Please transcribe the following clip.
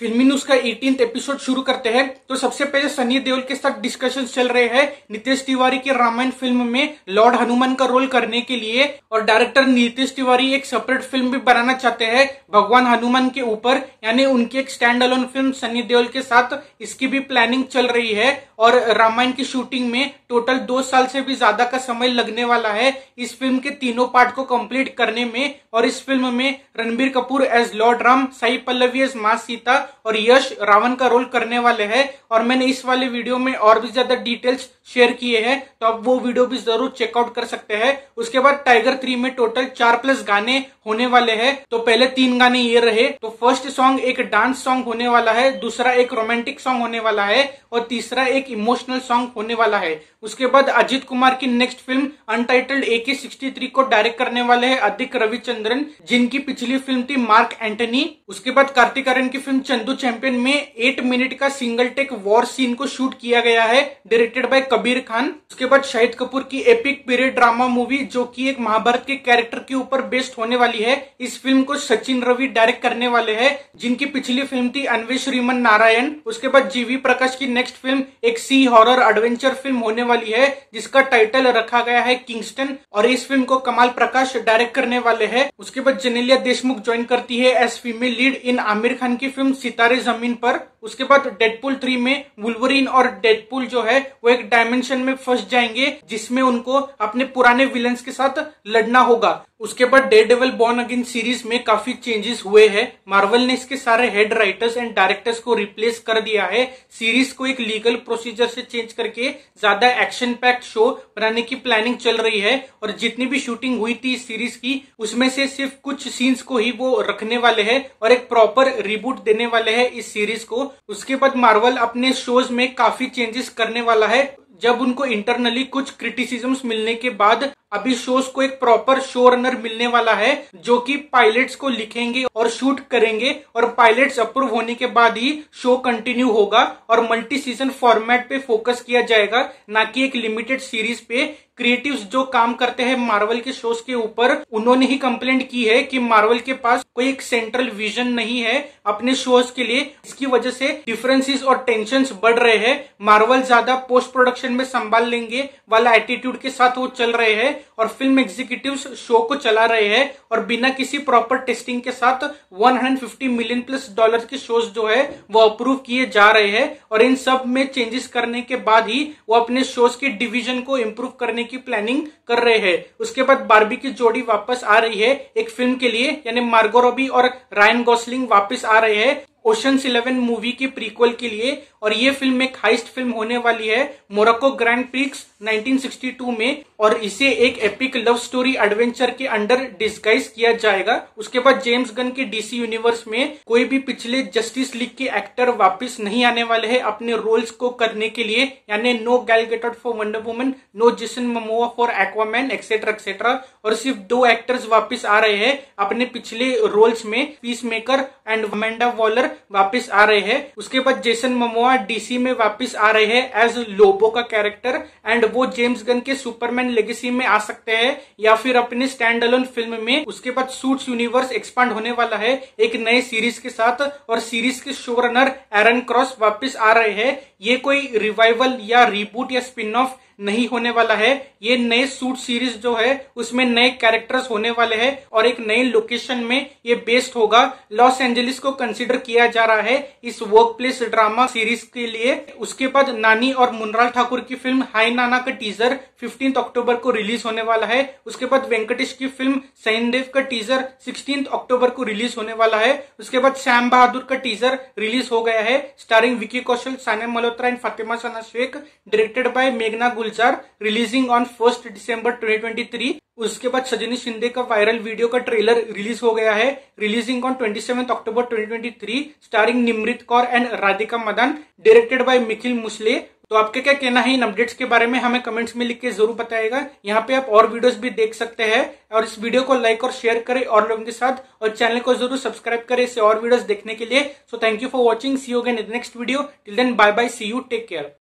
फिल्मी न्यूज का 18th episode शुरू करते हैं। तो सबसे पहले सनी देओल के साथ डिस्कशन चल रहे हैं नितेश तिवारी की रामायण फिल्म में लॉर्ड हनुमान का रोल करने के लिए, और डायरेक्टर नितेश तिवारी एक सेपरेट फिल्म भी बनाना चाहते हैं भगवान हनुमान के ऊपर, यानी उनकी एक standalone film Sunny Deol के साथ इसकी भी प्लानिंग चल रही है। और रामायण की शूटिंग में टोटल 2 साल से भी ज्यादा का समय लगने वाला है इस फिल्म के तीनों पार्ट को कंप्लीट करने में। और इस फिल्म में Ranbir Kapoor as lord Ram, Sai Pallavi as मां सीता और यश रावण का रोल करने वाले हैं। और मैंने इस वाले वीडियो में और भी ज्यादा डिटेल्स शेयर किए हैं, तो आप वो वीडियो भी जरूर चेकआउट कर सकते हैं। उसके बाद टाइगर 3 में टोटल 4+ गाने होने वाले हैं। तो पहले 3 गाने ये रहे। तो फर्स्ट सॉन्ग एक डांस सॉन्ग होने वाला है, दूसरा एक रोमांटिक सॉन्ग होने वाला है और तीसरा एक इमोशनल सॉन्ग होने वाला है। उसके बाद अजित कुमार की नेक्स्ट फिल्म अनटाइटल्ड AK-63 को डायरेक्ट करने वाले हैं अदिक रविचंद्रन, जिनकी पिछली फिल्म थी मार्क एंटनी। उसके बाद कार्तिक आर्यन की फिल्म चंदू चैंपियन में 8 मिनट का सिंगल टेक वॉर सीन को शूट किया गया है, डायरेक्टेड बाय कबीर खान। उसके बाद शाहिद कपूर की एपिक पीरियड ड्रामा मूवी जो कि एक महाभारत के कैरेक्टर के ऊपर बेस्ड होने वाली है, इस फिल्म को सचिन रवि डायरेक्ट करने वाले हैं, जिनकी पिछली फिल्म थी अन्वेष श्रीमन नारायण। उसके बाद जीवी प्रकाश की नेक्स्ट फिल्म एक सी हॉरर एडवेंचर फिल्म होने वाली है, जिसका टाइटल रखा गया है किंगस्टन, और इस फिल्म को कमाल प्रकाश डायरेक्ट करने वाले हैं। उसके बाद जेनेलिया देशमुख ज्वाइन करती है as female lead in Aamir Khan की फिल्म सितारे जमीन पर। उसके बाद डेडपूल 3 में वुल्वरीन और डेडपूल जो है वो एक डायमेंशन में फंस जाएंगे, जिसमें उनको अपने पुराने विलन्स के साथ लड़ना होगा। उसके बाद डेयरडेविल बॉर्न अगेन सीरीज में काफी चेंजेस हुए हैं। मार्वल ने इसके सारे हेड राइटर्स एंड डायरेक्टर्स को रिप्लेस कर दिया है। सीरीज को एक लीगल प्रोसीजर से चेंज करके ज्यादा एक्शन पैक्ड शो बनाने की प्लानिंग चल रही है। और जितनी भी शूटिंग हुई थी इस सीरीज की, उसमें से सिर्फ कुछ सीन्स को ही वो रखने वाले हैं और एक प्रॉपर रिबूट देने वाले हैं इस सीरीज को। उसके बाद मार्वल अपने शोज में काफी चेंजेस करने वाला है, जब उनको इंटरनली कुछ क्रिटिसिज्म्स मिलने के बाद अभी शोज को एक प्रॉपर शो रनर मिलने वाला है, जो कि पायलट्स को लिखेंगे और शूट करेंगे, और पायलट्स अप्रूव होने के बाद ही शो कंटिन्यू होगा और मल्टी सीजन फॉर्मेट पे फोकस किया जाएगा, ना कि एक लिमिटेड सीरीज पे। क्रिएटिव्स जो काम करते हैं मार्वल के शोज के ऊपर, उन्होंने ही कंप्लेंट की है कि मार्वल के पास कोई एक सेंट्रल विजन नहीं है अपने शोज के लिए। इसकी वजह से डिफरेंसेस और टेंशंस बढ़ रहे हैं। मार्वल ज्यादा पोस्ट प्रोडक्शन में संभाल लेंगे वाला एटीट्यूड के साथ वो चल रहे हैं, और फिल्म एग्जीक्यूटिव्स शो को चला रहे हैं और बिना किसी प्रॉपर टेस्टिंग के साथ $150 मिलियन+ के शोज जो है वो अप्रूव किए जा रहे हैं। और इन सब में चेंजेस करने के बाद ही वो अपने शोज के डिवीजन को इम्प्रूव करने की प्लानिंग कर रहे हैं। उसके बाद बार्बी की जोड़ी वापस आ रही है एक फिल्म के लिए, यानी मार्गो रॉबी और रायन गॉसलिंग वापस आ रहे हैं ओशंस 11 मूवी की प्रीक्वल के लिए। और ये फिल्म एक हाइस्ट फिल्म होने वाली है मोरक्को ग्रैंड प्रिक्स 1962 में, और इसे एक एपिक लव स्टोरी एडवेंचर के अंडर डिस्गाइज किया जाएगा। उसके बाद जेम्स गन के DC यूनिवर्स में कोई भी पिछले जस्टिस लीग के एक्टर वापस नहीं आने वाले हैं अपने रोल्स को करने के लिए, यानी no Gal Gadot for Wonder Woman, no Jason Momoa for Aquaman, etcetera etcetera. और सिर्फ 2 एक्टर्स वापस आ रहे हैं अपने पिछले रोल्स में, Peacemaker and Amanda Waller वापस आ रहे हैं। उसके बाद जेसन मोमोआ DC में वापस आ रहे हैं एज लोबो का कैरेक्टर, एंड वो जेम्स गन के सुपरमैन लेगेसी में आ सकते हैं या फिर अपने स्टैंड अलोन फिल्म में। उसके बाद सूट्स यूनिवर्स एक्सपांड होने वाला है एक नए सीरीज के साथ, और सीरीज के शो रनर एरन क्रॉस वापस आ रहे हैं। ये कोई रिवाइवल या रिबूट या स्पिन ऑफ नहीं होने वाला है। ये नए सूट सीरीज जो है उसमें नए कैरेक्टर्स होने वाले हैं और एक नए लोकेशन में ये बेस्ड होगा। लॉस एंजलिस को कंसीडर किया जा रहा है इस वर्क प्लेस ड्रामा सीरीज के लिए। उसके बाद नानी और मुनराल ठाकुर की फिल्म हाय नाना का टीजर 15 अक्टूबर को रिलीज होने वाला है। उसके बाद वेंकटेश की फिल्म सैनदेव का टीजर 16 अक्टूबर को रिलीज होने वाला है। उसके बाद श्याम बहादुर का टीजर रिलीज हो गया है, starring Vicky Kaushal, Sanya Malhotra and Fatima Sana Shaikh, directed by मेघना गुलजार, रिलीजिंग ऑन 1 दिसंबर 2023। उसके बाद सजनी शिंदे का वायरल वीडियो का ट्रेलर रिलीज हो गया है, releasing on 27 October 2023, starring Nimrit Kaur and Radhika Madan, directed by Mikhil Musale. तो आपके क्या कहना है इन अपडेट्स के बारे में, हमें कमेंट्स में लिख के जरूर बताइएगा। यहाँ पे आप और वीडियोस भी देख सकते हैं, और इस वीडियो को लाइक और शेयर करें और लोगों के साथ, और चैनल को जरूर सब्सक्राइब करें इससे और वीडियोस देखने के लिए। So thank you for watching, see you again in the next video. Till then bye bye, see you, take care.